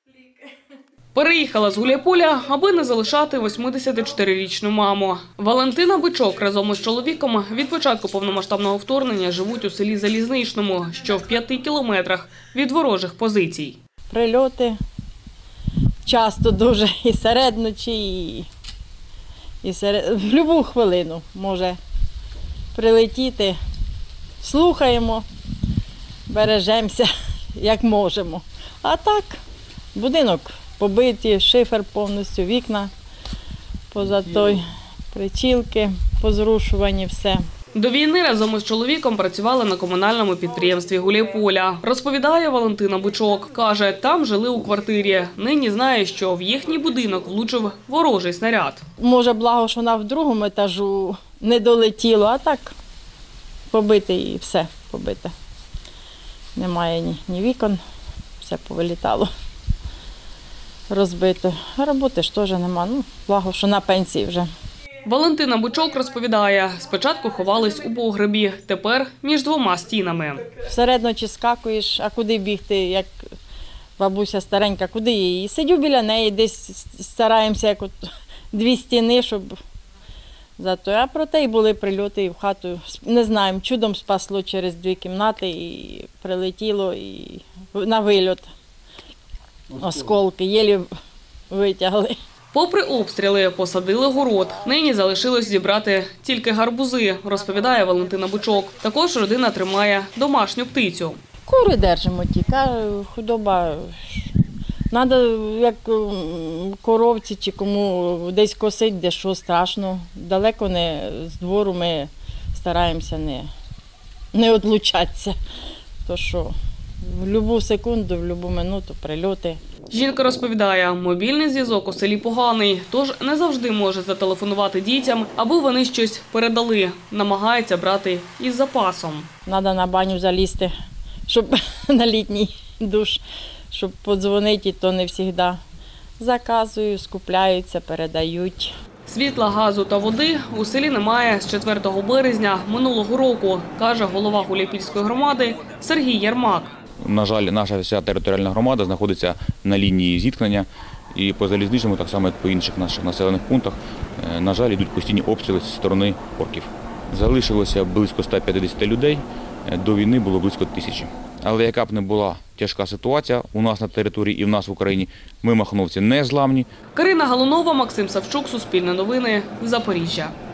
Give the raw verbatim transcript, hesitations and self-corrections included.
Переїхала з Гуляйполя, аби не залишати восьмидесятичотирирічну маму. Валентина Бичок разом із чоловіком від початку повномасштабного вторгнення живуть у селі Залізничному, що в п'яти кілометрах від ворожих позицій. Прильоти часто дуже, і серед ночі, і, і серед... в будь-яку хвилину може прилетіти. Слухаємо, бережемося, як можемо. А так, будинок побиті, шифер повністю, вікна поза той, причілки позрушувані, все. До війни разом із чоловіком працювала на комунальному підприємстві Гуляйполя. Розповідає Валентина Бичок. Каже, там жили у квартирі. Нині знає, що в їхній будинок влучив ворожий снаряд. Може, благо, що вона в другому етажу не долетіло, а так побите і все побите. Немає ні, ні вікон, все повилітало. Розбито. А роботи ж теж нема. Ну, благо, що на пенсії вже. Валентина Бичок розповідає, спочатку ховались у погребі, тепер між двома стінами. Серед ночі скакуєш, а куди бігти, як бабуся старенька, куди її? Сидю біля неї, десь стараємося, як от дві стіни, щоб зато. А проте й були прильоти і в хату. Не знаємо, чудом спасло через дві кімнати і прилетіло і на вильот. Осколки, єлі витягли. Попри обстріли, посадили город. Нині залишилось зібрати тільки гарбузи, розповідає Валентина Бичок. Також родина тримає домашню птицю. Кури держимо тільки, худоба. Треба, як коровці чи кому десь косить, де що страшно. Далеко не з двору ми стараємося не, не відлучатися. То що в будь-яку секунду, в будь-яку минуту прильоти. Жінка розповідає, мобільний зв'язок у селі поганий, тож не завжди може зателефонувати дітям, аби вони щось передали. Намагається брати із запасом. Треба на баню залізти, щоб на літній душ, щоб подзвонити, то не завжди. Заказую, скупляються, передають. Світла, газу та води у селі немає з четвертого березня минулого року, каже голова Гуляйпільської громади Сергій Ярмак. На жаль, наша вся територіальна громада знаходиться на лінії зіткнення і по Залізничному, так само як по інших наших населених пунктах, на жаль, йдуть постійні обстріли зі сторони орків. Залишилося близько ста п'ятдесяти людей, до війни було близько тисячі. Але яка б не була тяжка ситуація у нас на території і в нас в Україні, ми, махновці, не зламні. Карина Галунова, Максим Савчук, Суспільне новини, Запоріжжя.